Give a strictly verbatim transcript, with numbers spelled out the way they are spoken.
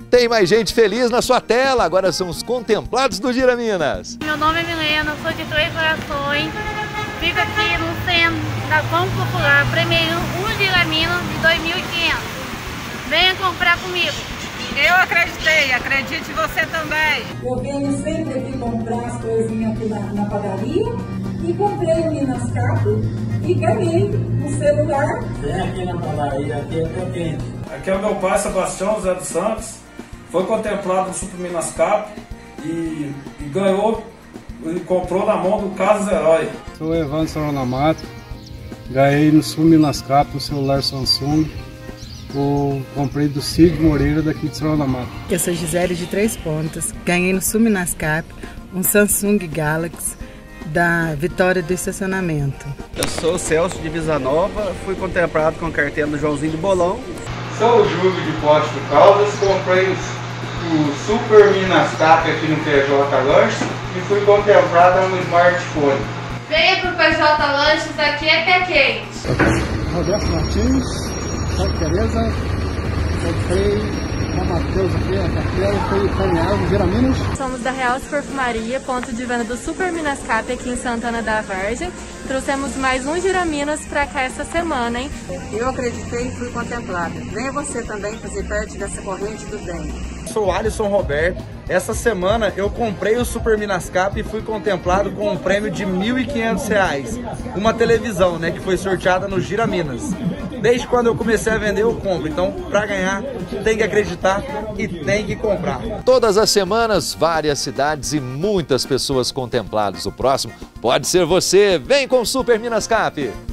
Tem mais gente feliz na sua tela, agora são os contemplados do Gira Minas. Meu nome é Milena, sou de Três Corações, fico aqui no centro da Banco Popular, primeiro um Gira Minas de dois mil e quinhentos. Venha comprar comigo. Eu acreditei, acredite você também. Eu venho sempre aqui comprar as coisinhas aqui na, na padaria e comprei o Minascap e ganhei um celular. Vem aqui na padaria, aqui é potente. Aqui é o meu pai, Sebastião José dos Santos, foi contemplado no Super Minascap e, e ganhou e comprou na mão do Casas Herói. Sou Evandro Saronamato, ganhei no Super Minascap um celular Samsung. Eu comprei do Cid Moreira daqui de Saronamato. Eu sou Gisele de Três Pontas, ganhei no Suminascap um Samsung Galaxy da Vitória do Estacionamento. Eu sou o Celso de Visa Nova, fui contemplado com a carteira do Joãozinho do Bolão. Sou o Júlio de Posto Caldas, comprei o, o Super Minascap aqui no P J Lanches e fui contemplado no smartphone. Venha pro P J Lanches, aqui é pé quente. Roberto Martins. Santa Teresa, comprei a Matheus aqui, a carteira, foi caminhar no Gira Minas. Somos da Real Perfumaria, ponto de venda do Super Minascap aqui em Santana da Vargem. Trouxemos mais um Gira Minas pra cá essa semana, hein? Eu acreditei e fui contemplada. Venha você também fazer parte dessa corrente do bem. Sou o Alisson Roberto. Essa semana eu comprei o Super Minascap e fui contemplado com um prêmio de mil e quinhentos reais. Uma televisão, né, que foi sorteada no Gira Minas. Desde quando eu comecei a vender, eu compro. Então, para ganhar, tem que acreditar e tem que comprar. Todas as semanas, várias cidades e muitas pessoas contempladas. O próximo pode ser você. Vem com o Super Minascap!